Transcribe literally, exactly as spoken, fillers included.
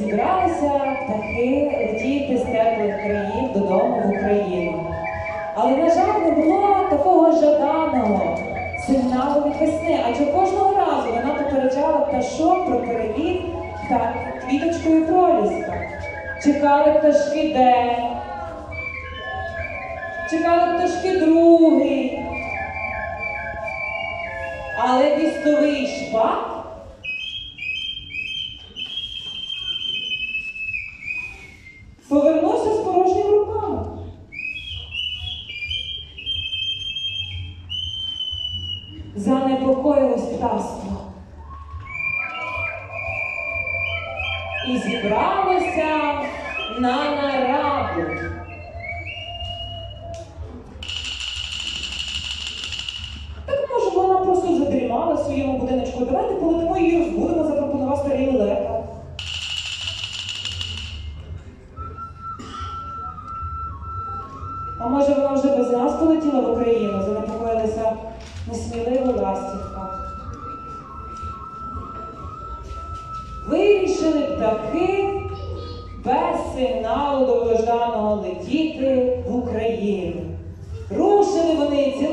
Зібралися птахи летіти з теплих країв додому в Україну. Але, на жаль, не було такого жаданого сигналу від весни, адже кожного разу вона попереджала пташок про переліт та квіточкою проліска. Чекали пташки день, чекали пташки другий, але вістовий шпак повернувся з порожніми руками. Занепокоїлось птаство. І зібралося на нараду. Так, може, вона просто задрімала в своєму будиночку. Давайте полетимо її розбудемо, запропонував старий лелека. А може, вона вже без нас полетіла в Україну, занепокоїлася несмілива ластівка. Вирішили птахи без сигналу довгожданого летіти в Україну. Рушили вони